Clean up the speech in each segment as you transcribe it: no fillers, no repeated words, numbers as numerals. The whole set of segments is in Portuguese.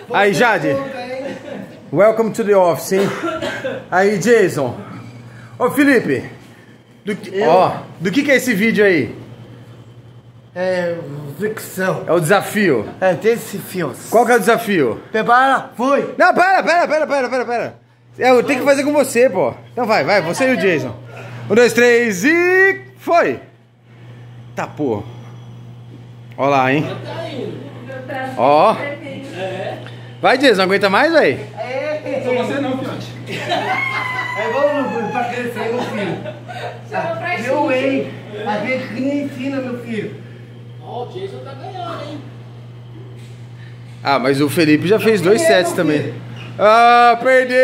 Aí, Jade. Welcome to the office, hein? Aí, Jason. Ô, Felipe. Do que é esse vídeo aí? É ficção. É o desafio. É desafios. Qual que é o desafio? Prepara, foi. Não, pera. Eu tenho que fazer com você, pô. Então vai, você e o Jason. 1, 2, 3 e... Foi! Tá, pô. Ó lá, hein? Ó. Vai, Jason, aguenta mais, véi? Só você não, fiote. Vamos pra crescer, meu filho. Meu rei. A gente que nem ensina, meu filho. Ó, o Jason tá ganhando, hein? Ah, mas o Felipe já fez 2 sets também. Ah, perdeu!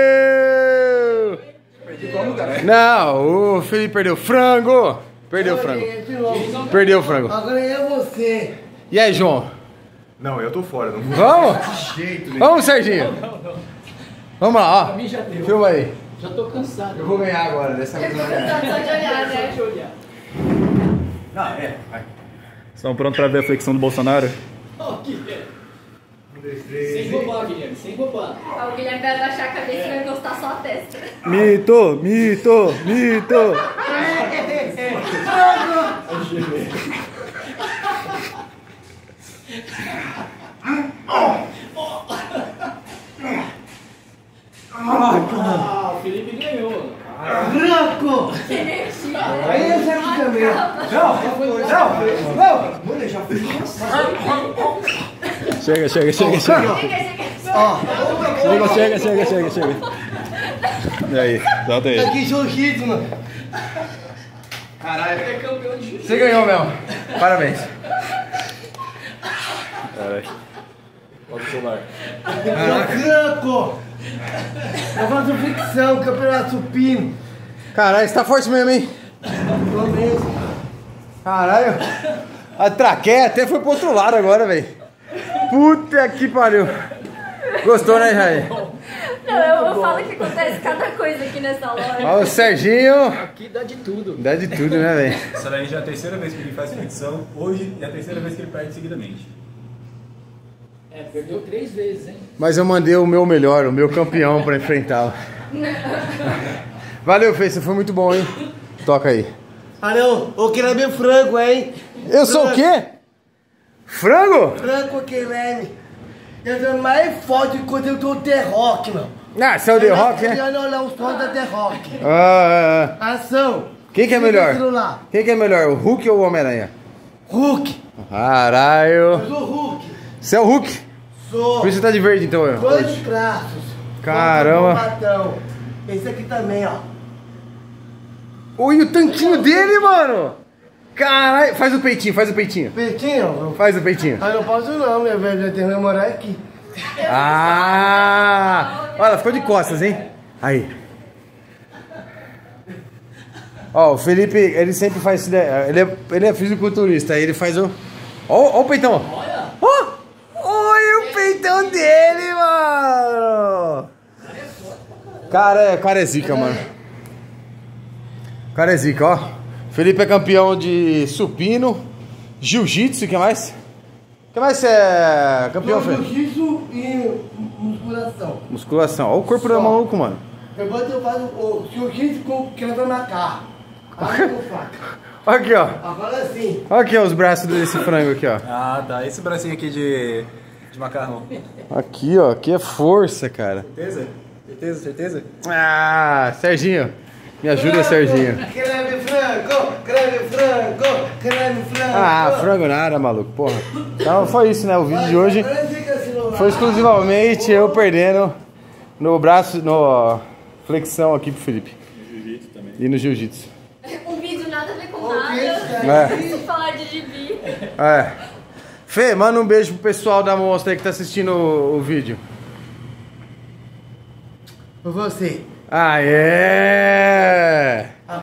Perdi como, cara? Não, o Felipe perdeu. Frango! Perdeu o frango. Perdeu o frango. Agora é você. E aí, João? Não, eu tô fora. Não Vamos? de jeito nenhum. Vamos, Serginho. Vamos lá, Pra ó. mim já deu. Filma aí. Já tô cansado. Eu vou ganhar agora, dessa vez eu vou ganhar. Só de olhar, né? Deixa eu olhar. Vai. Estão prontos pra ver a flexão do Bolsonaro? Ó, Guilherme. Sem roubar, Guilherme. Sem roubar. O Guilherme vai abaixar a cabeça e vai encostar só a testa. Mito! Ah, o Felipe ganhou. Branco. Que energia. Aí eu já aqui também. Não. Vou deixar. Chega. Chega. Ó, Chega. E aí, solta aí. aqui jiu-jitsu, mano. Caralho. É campeão de jiu-jitsu. Você ganhou, Mel. Parabéns. Caralho. Olha o celular. Branco. Eu faço ficção, campeonato supino. Caralho, você tá forte mesmo, hein? Tô mesmo. Caralho. A traqueia até foi pro outro lado agora, velho. Puta que pariu. Gostou, né, Jair? Não, eu falo que acontece cada coisa aqui nessa loja. Ó, o Serginho. Aqui dá de tudo. Dá de tudo, né, velho? Essa daí já é a terceira vez que ele faz flexão. Hoje é a terceira vez que ele perde seguidamente. É, perdeu 3 vezes, hein? Mas eu mandei o meu melhor, o meu campeão pra enfrentá-lo. Valeu, Fê, você foi muito bom, hein? Toca aí. Ah, não. Eu quero ver frango, hein? Eu sou o quê? Frango? Franco Guilherme. Eu sou mais forte quando eu tô The Rock, mano. Ah, você é o The Rock, né? Eu não o som da The Rock. Ação. Quem que é Liga o melhor? celular. Quem que é melhor, o Hulk ou o Homem-Aranha? Hulk. Caralho. Eu sou Hulk. Você é o Hulk? Sou. Por isso você tá de verde, então. 2 braços. Caramba. Batão. Esse aqui também, ó. Oi, o tanquinho dele, mano. Caralho. Faz o peitinho. Peitinho? Faz o peitinho. Ah, não posso não, minha velha. Eu tenho que namorar aqui. Ah! Olha, ficou de costas, hein? Aí. Ó, o Felipe, ele sempre faz... Ele é fisiculturista, aí ele faz o... Ó o peitão. Olha. Ó! Olha o peitão dele, mano! Cara é zica, mano. Cara é zica, ó. Felipe é campeão de supino, jiu-jitsu, o que mais? O que mais você é campeão, Felipe? Jiu-jitsu e musculação. Musculação. Olha o corpo do maluco, mano. Depois eu faço o jiu-jitsu com quebra na cara. Agora eu faço. Aqui, ó. Agora sim. Olha aqui, ó, os braços desse frango aqui, ó. Ah, tá. Esse bracinho aqui de macarrão. Aqui, ó. Aqui é força, cara. Certeza? Ah, Serginho. Me ajuda, Serginho. Creme frango. Ah, frango nada, maluco. Porra. Então foi isso, né? O vídeo de hoje foi exclusivamente eu perdendo no braço, no flexão aqui pro Felipe. Jiu-jitsu também. E no jiu-jitsu. Um vídeo nada a ver com nada. É. Se falar de gibi. É. Fê, manda um beijo pro pessoal da mostra aí que tá assistindo o vídeo. Por você. Ah, é!